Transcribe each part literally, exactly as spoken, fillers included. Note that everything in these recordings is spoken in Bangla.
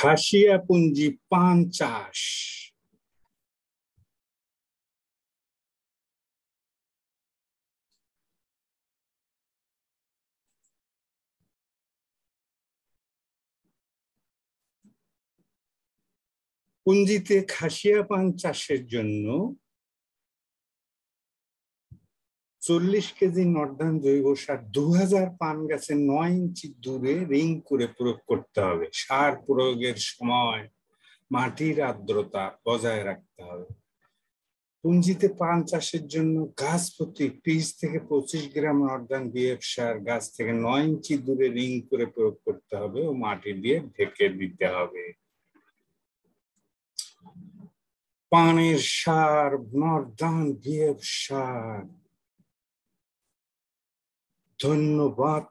খাসিয়া পুঞ্জি পান চাষ। পুঞ্জিতে খাসিয়া পান চাষের জন্য চল্লিশ কেজি নর্দান জৈব সার দু হাজার পান গাছের নয় ইঞ্চি দূরে রিং করে প্রয়োগ করতে হবে। সার প্রয়োগের সময় মাটির আর্দ্রতা বজায় রাখতে হবে। পুঞ্জিতে পান চাষের জন্য গাছ প্রতি বিশ থেকে পঁচিশ গ্রাম নর্দান বিএফ সার গাছ থেকে নয় ইঞ্চি দূরে রিং করে প্রয়োগ করতে হবে ও মাটি দিয়ে ঢেকে দিতে হবে। পানের সার নর্দান বিএফ সার। ধন্যবাদ।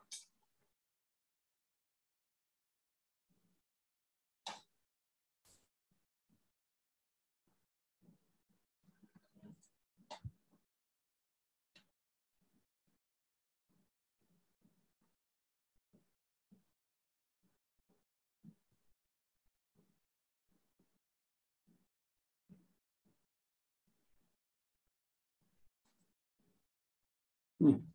হুম